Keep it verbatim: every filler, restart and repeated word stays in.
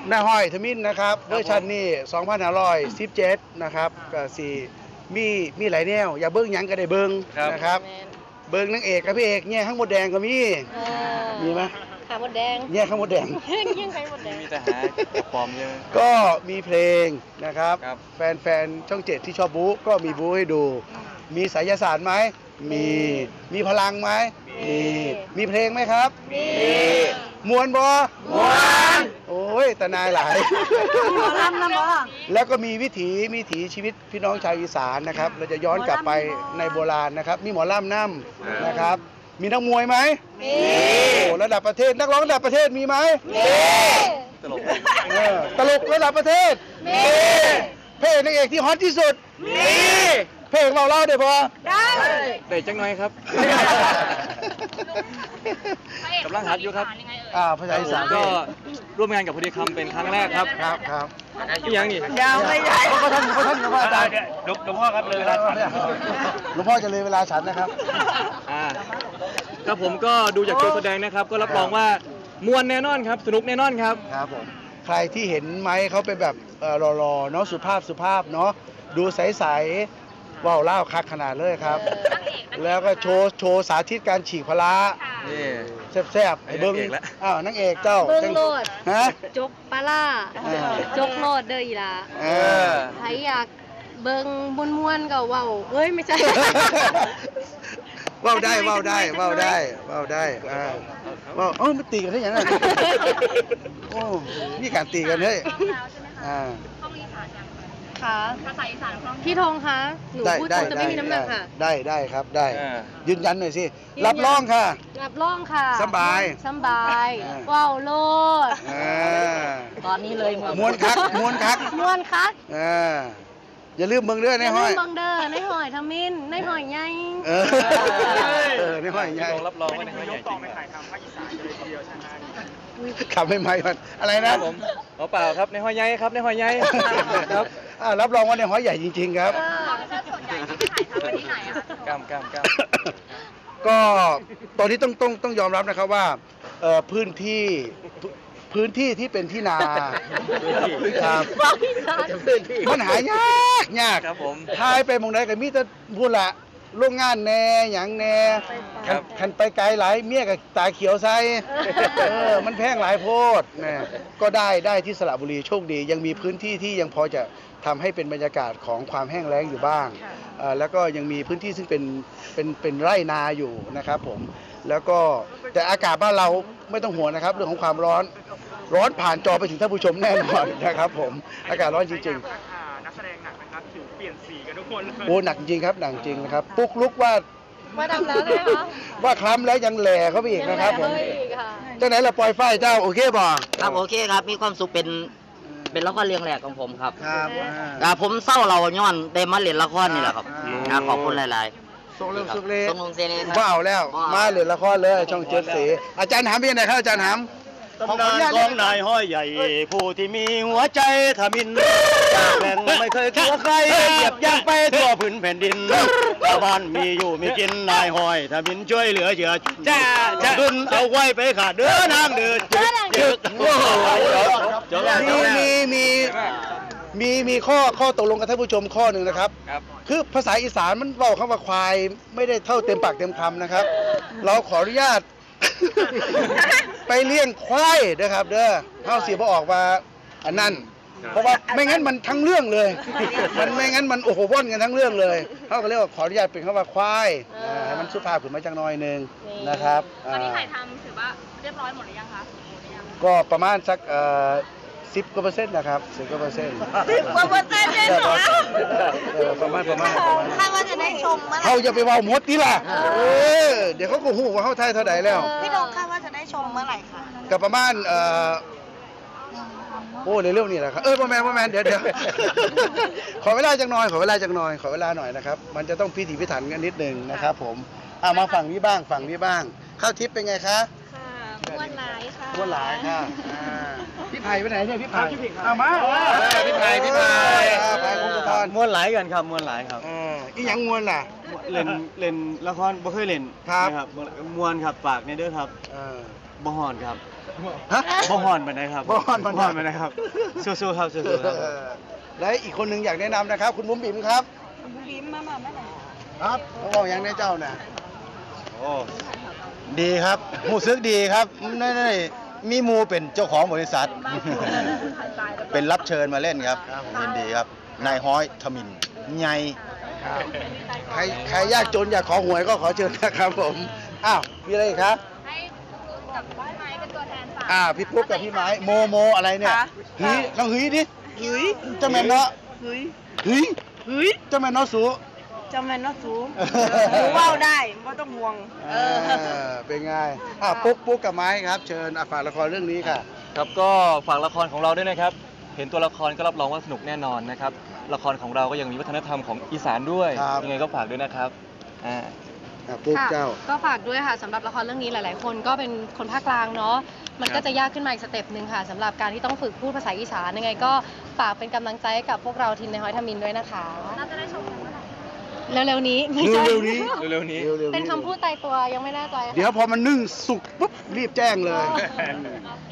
หน้าห้อยทมินนะครับเวอร์ชันนี้สองพันห้าร้อยสิบเจ็ดนะครับก็สี่มีมีหลายแนวอย่าเบิ้งหยังก็ได้เบิ้งนะครับเบิ้งนางเอกกับพี่เอกเนี่ยข้างหมดแดงก็มีมีไหมขาหมดแดงเนี่ยข้างหมดแดงยังไงหมดแดงมีแต่หาปลอมเยอะก็มีเพลงนะครับแฟนๆช่องเจ็ดที่ชอบบู๊ก็มีบู๊ให้ดูมีไสยศาสตร์ไหมมีมีพลังไหมมีมีเพลงไหมครับมีมวนบอมวนโอ้ยตะนายหลายหมอลำนะบอแล้วก็มีวิถีวิถีชีวิตพี่น้องชาวอีสานนะครับเราจะย้อนกลับไปในโบราณนะครับมีหมอลำน้ำนะครับมีนักมวยไหมมีโอ้ระดับประเทศนักร้องระดับประเทศมีไหมมีตลกตลกระดับประเทศมีเพลงนางเอกที่ฮอตที่สุดมีเพลงเราเล่าได้ปะได้ได้จังหน่อยครับกำลังหัดอยู่ครับอ่าภาษาอีสานก็ร่วมงานกับพอดีคำเป็นครั้งแรกครับครับครับที่ยังนี่ยาวไม่ใหญ่เขาท่านเขาท่านหลวงพ่ออาจารย์หลวงพ่อครับเลยเวลาฉันหลวงพ่อจะเลยเวลาฉันนะครับอ่าครับผมก็ดูจากตัวแสดงนะครับก็รับรองว่ามวลแน่นอนครับสนุกแน่นอนครับครับผมใครที่เห็นไหมเขาเป็นแบบรอๆเนาะสุภาพสุภาพเนาะดูใสๆว้าวเล่าคักขนาดเลยครับแล้วก็โชว์โชว์สาธิตการฉีกพละแซ่บๆไอ้เบิ้งอ้าวนักเอกเจ้าเบิ้งโลดฮะจกปลาจกโลดเด้ออีล่ะใครอยากเบิ้งม้วนๆก็ว้าวเฮ้ยไม่ใช่ว้าวได้ว้าวได้ว้าวได้ว้าวได้อ่าว้าวเอ้ามันตีกันได้ยังไงโอ้นี่การตีกันเฮ้ยอ่าค่ะภาษาอีสานคล่องพี่ธงคะหนูพูดจะไม่มีน้ำหนักค่ะได้ได้ครับได้ยืนยันหน่อยสิรับรองค่ะรับรองค่ะสบายสบายว้าวโลดตอนนี้เลยมวนคักมวนคักมวนคักอย่าลืมเบิ่งเด้อในห้อยอย่าลืมเบิ่งเด้อในห้อยทมินในห้อยใหญ่เออในห้อยใหญ่รับรองว่าในห้อยใหญ่จริงขับไม่ไหมมันอะไรนะผมเอาเปล่าครับในห้อยใหญ่ครับในห้อยใหญ่ครับรับรองว่าในห้อยใหญ่จริงๆครับส่วนใหญ่ที่ถ่ายทำไปที่ไหนอะคะกล้ามกล้ามกล้ามก็ตอนนี้ต้องต้องต้องยอมรับนะครับว่าพื้นที่พื้นที่ที่เป็นที่นาครับมันหายากยากครับผมทายไปมองไหนก็มีแต่พูดละโรงงานแน่หยังแน่คันไปไกลหลายเมียกับตาเขียวใส่เออมันแพงหลายโพดแม่ก็ได้ได้ที่สระบุรีโชคดียังมีพื้นที่ที่ยังพอจะทำให้เป็นบรรยากาศของความแห้งแล้งอยู่บ้างแล้วก็ยังมีพื้นที่ซึ่งเป็นเป็นเป็นไร่นาอยู่นะครับผมแล้วก็แต่อากาศบ้านเราไม่ต้องห่วงนะครับเรื่องของความร้อนร้อนผ่านจอไปถึงท่านผู้ชมแน่นอนนะครับผมอากาศร้อนจริงๆนักแสดงหนักนะครับผิวเปลี่ยนสีกันทุกคนโอ้หนักจริงครับหนักจริงนะครับปุ๊กลุกว่าว่าดำแล้วเลยคะว่าคล้ำแล้วยังแหล่เขาไปอีกนะครับผมเจ้าไหนเราปล่อยไฟเจ้าโอเคบ่ครับโอเคครับมีความสุขเป็นเป็นละครเรื่องแรกของผมครับครับอ่าผมเศร้าเราย้อนได้มาเล่นละครนี่แหละครับขอบคุณหลายๆส่งเรื่องสุกเลส่งลงเซเลครับว้าวแล้วมาเล่นละครเลยช่องเจ็ดสีอาจารย์ถามเป็นยังไงครับอาจารย์ถามตำนานของนายห้อยใหญ่ผู้ที่มีหัวใจทมินจากแผ่นไม่เคยกลัวใครเหยียบย่างไปทั่วพื้นแผ่นดินชาวบ้านมีอยู่มีกินนายห้อยทมินช่วยเหลือเหยื่อจ้าจะขึ้นเอาไว้ไปขาดเดือนางเดือดจึกโอ้โหมีมีมีมีข้อข้อตกลงกับท่านผู้ชมข้อหนึ่งนะครับคือภาษาอีสานมันเว้าคำว่าควายไม่ได้เท่าเต็มปากเต็มคำนะครับเราขออนุญาตไปเลี้ยงควายนะครับเด้อเท่าสีพอออกมาอันนั้นเพราะว่าไม่งั้นมันทั้งเรื่องเลยมันไม่งั้นมันโอ้โหว่อนกันทั้งเรื่องเลยเขาก็เรียกว่าขออนุญาตเป็นคำว่าควายให้มันสุภาพขึ้นมาจังน้อยนึงนะครับตอนนี้ถ่ายทำถือว่าเรียบร้อยหมดหรือยังคะก็ประมาณสักสิบกว่าเปอร์เซ็นต์นะครับสิบกว่าเปอร์เซ็นต์สิบกว่าเปอร์เซ็นต์เลยเหรอประมาณประมาณคาดว่าจะได้ชมเมื่อไหร่เขาจะไปว่าหมดนี่ล่ะเออเดี๋ยวเขาก็หูว่าเขาไทยเท่าไหร่แล้วพี่ดงคาดว่าจะได้ชมเมื่อไหร่คะกับประมาณเอ่อโอ้เรื่องนี้แหละครับเออประมาณประมาณเดี๋ยวเดี๋ยวขอเวลาจังหน่อยขอเวลาจังหน่อยขอเวลาหน่อยนะครับมันจะต้องพิถีพิถันกันนิดนึงนะครับผมอ่ะมาฝั่งนี้บ้างฝั่งนี้บ้างข้าวทิพย์เป็นไงคะม้วนหลายค่ะม้วนหลายค่ะพี่ไผ่ไปไหนเนี่ยพี่ไผ่เอามาพี่ไผ่พี่ไผ่ไผ่คงกรม้วนหลายกันครับม้วนหลายครับอีหยังม้วนล่ะเล่นเล่นละครบ่เคยเล่นครับม้วนครับฝากในเด้อครับบ่ฮอดครับฮะบ่ฮอนปานใดครับบ่ฮ้อนปานใดปานใดครับสู้ๆครับสู้ๆครับเออและอีกคนหนึ่งอยากแนะนำนะครับ คุณบุ๋มบิ๋มครับบุ๋มบิ๋มมามาครับเขาบอกอย่างในเจ้าน่ะโอ้ดีครับรู้สึกดีครับนั่นๆมีหมูเป็นเจ้าของบริษัท เป็นรับเชิญมาเล่นครับยินดีครับนายฮ้อยทมินใหญ่ใครใครยากจนอยากขอหวยก็ขอเชิญนะครับผมอ้าวมีอะไรอีกครับให้กับพี่ไม้เป็นตัวแทนฝากอ่าพี่ปุ๊กกับพี่ไม้โมโมอะไรเนี่ยคะหืยน้องหืยดิเฮ้ยเจ้าแม่นเนาะเฮ้ยหืยเฮ้ยเจ้าแม่นเนาะสูเจ้าแม่นเนาะสูหนูว่าวได้ไม่ต้องห่วงเออเป็นไงอ่าปุ๊กปุ๊กกับไม้ครับ เชิญอ่ะฝากละครเรื่องนี้ค่ะครับก็ฝากละครของเราด้วยนะครับ เห็นตัวละครก็รับรองว่าสนุกแน่นอนนะครับ ละครของเราก็ยังมีวัฒนธรรมของอีสานด้วยครับยังไงก็ฝากด้วยนะครับอ่าอ่ะปุ๊กค่ะเจ้าก็ฝากด้วยค่ะสำหรับละครเรื่องนี้หลาย ๆ คนก็เป็นคนภาคกลางเนาะมันก็จะยากขึ้นมาอีกสเต็ปหนึ่งค่ะสำหรับการที่ต้องฝึกพูดภาษาอีสานยังไงก็ฝากเป็นกำลังใจให้กับพวกเราทีมในฮอยทมินด้วยนะคะน่าจะได้ชมเร็ว ๆ นี้ไม่ใช่เร็วๆนี้เร็วๆนี้ร็วๆเป็นคำพูดตายตัวยังไม่แน่ใจค่ะเดี๋ยวพอมันนึ่งสุกปุ๊บรีบแจ้งเลย